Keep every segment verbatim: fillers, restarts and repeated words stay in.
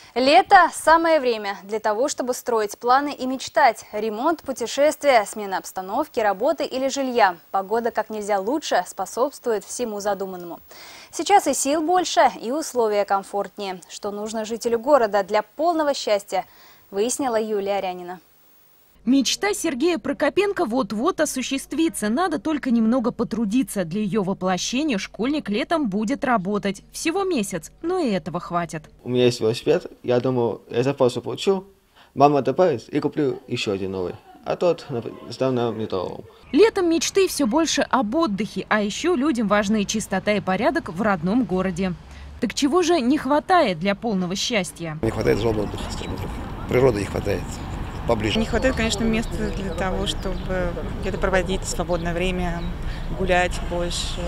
Лето – самое время для того, чтобы строить планы и мечтать. Ремонт, путешествия, смена обстановки, работы или жилья. Погода как нельзя лучше способствует всему задуманному. Сейчас и сил больше, и условия комфортнее. Что нужно жителю города для полного счастья, выяснила Юлия Арянина. Мечта Сергея Прокопенко вот-вот осуществится. Надо только немного потрудиться. Для ее воплощения школьник летом будет работать. Всего месяц, но и этого хватит. У меня есть велосипед. Я думаю, я запросто получу. Мама добавит и куплю еще один новый. А тот сдам на металлолом. Летом мечты все больше об отдыхе. А еще людям важны чистота и порядок в родном городе. Так чего же не хватает для полного счастья? Не хватает зон отдыха, скажем так. Природы не хватает. Поближе. Не хватает, конечно, места для того, чтобы где-то проводить свободное время, гулять больше,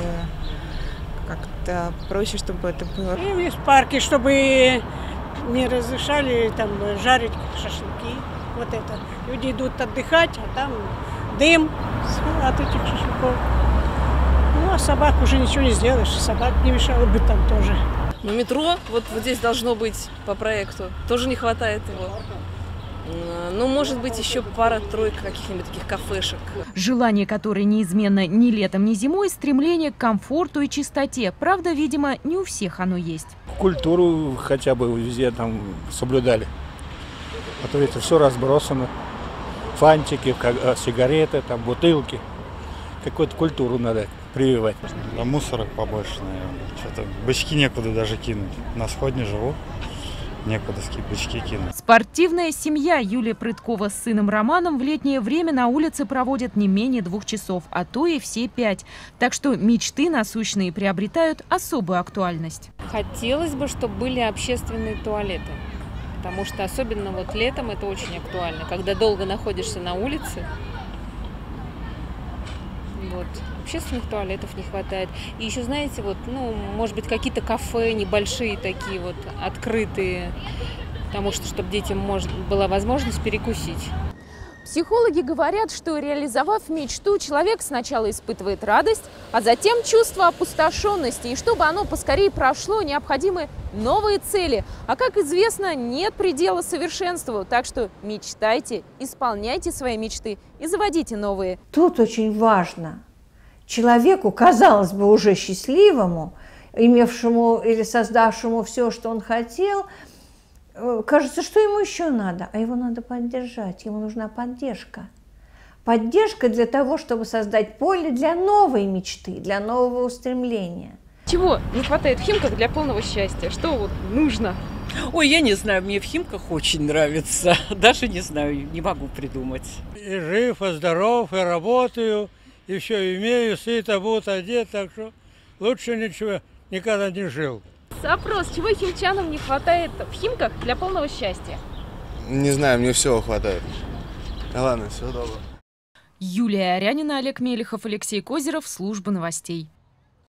как-то проще, чтобы это было. И есть парки, чтобы не разрешали там жарить шашлыки. Вот это. Люди идут отдыхать, а там дым от этих шашлыков. Ну, а собак уже ничего не сделаешь, собак не мешало бы там тоже. Ну, метро вот, вот здесь должно быть по проекту, тоже не хватает его. Ну, может быть, еще пара-тройка каких-нибудь таких кафешек. Желание, которое неизменно ни летом, ни зимой, стремление к комфорту и чистоте. Правда, видимо, не у всех оно есть. Культуру хотя бы везде там соблюдали. А то это все разбросано. Фантики, сигареты, там, бутылки. Какую-то культуру надо прививать. Да мусора побольше, наверное. Что-то бычки некуда даже кинуть. На сходне живу. Некуда бычки кинуть. Спортивная семья. Юлия Прыткова с сыном Романом в летнее время на улице проводят не менее двух часов, а то и все пять. Так что мечты насущные приобретают особую актуальность. Хотелось бы, чтобы были общественные туалеты. Потому что особенно вот летом это очень актуально. Когда долго находишься на улице, вот, общественных туалетов не хватает. И еще, знаете, вот, ну, может быть, какие-то кафе небольшие такие вот, открытые, потому что, чтобы детям может, была возможность перекусить. Психологи говорят, что, реализовав мечту, человек сначала испытывает радость, а затем чувство опустошенности. И чтобы оно поскорее прошло, необходимы новые цели. А, как известно, нет предела совершенству. Так что мечтайте, исполняйте свои мечты и заводите новые. Тут очень важно человеку, казалось бы, уже счастливому, имевшему или создавшему все, что он хотел, кажется, что ему еще надо, а его надо поддержать, ему нужна поддержка. Поддержка для того, чтобы создать поле для новой мечты, для нового устремления. Чего не хватает в Химках для полного счастья? Что вот нужно? Ой, я не знаю, мне в Химках очень нравится. Даже не знаю, не могу придумать. И жив, и здоров, и работаю, и все имею, сыт, обут, одет, так что лучше ничего никогда не жил. Вопрос, чего химчанам не хватает в Химках для полного счастья? Не знаю, мне всего хватает. Да ладно, всего доброго. Юлия Арянина, Олег Мелехов, Алексей Козеров, служба новостей.